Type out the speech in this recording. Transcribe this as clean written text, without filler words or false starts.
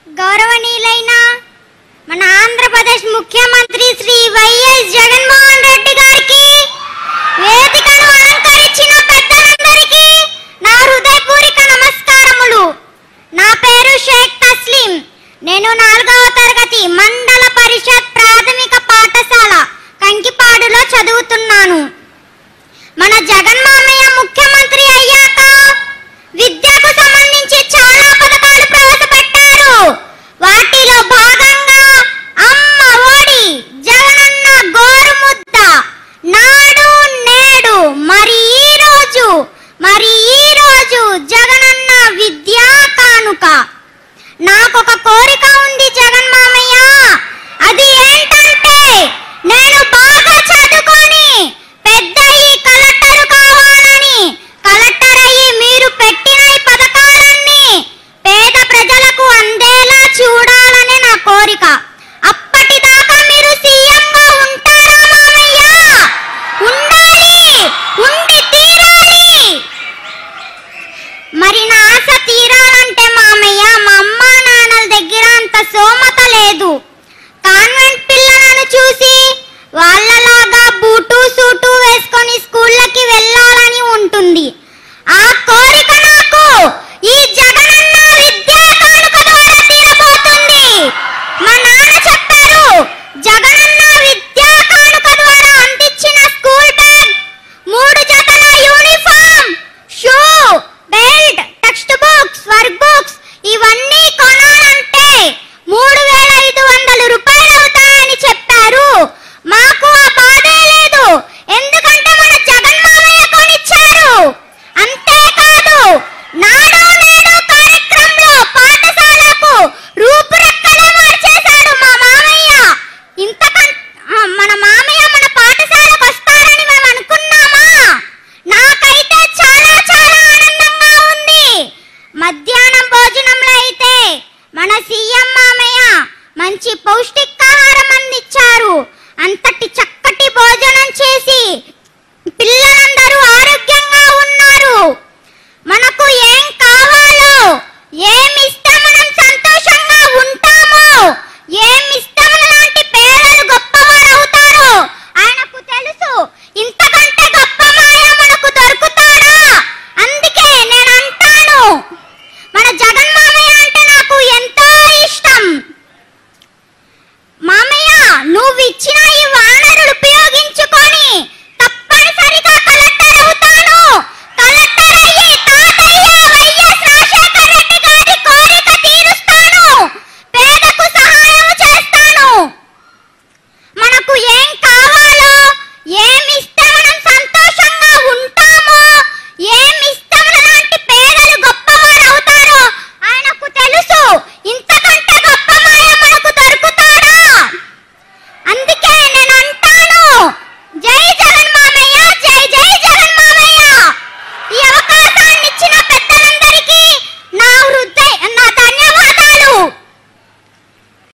గౌరవనీయులైన మన ఆంధ్రప్రదేశ్ ముఖ్యమంత్రి శ్రీ వైఎస్ జగన్మోహన్ రెడ్డి గారికి, వేదికను అలంకరించిన పెద్దలందరికీ నా హృదయపూర్వక నమస్కారములు. నా పేరు షేక్ తస్లీం. నేను 4వ తరగతి మండల పరిషత్ ప్రాథమిక పాఠశాల కంకిపాడులో చదువుతున్నాను. మన జగన్ మామయ్య ముఖ్యమంత్రి అయ్యాక విద్యకు సంబంధించి చాలా పథకాలు ప్రవేశపెట్టారు. వాటిలో భాగంగా అమ్మ ఒడి, జగనన్న గోరుముద్ద, నాడు నేడు, మరి ఈ రోజు జగనన్న విద్యా కానుక. నాకొక కోరిక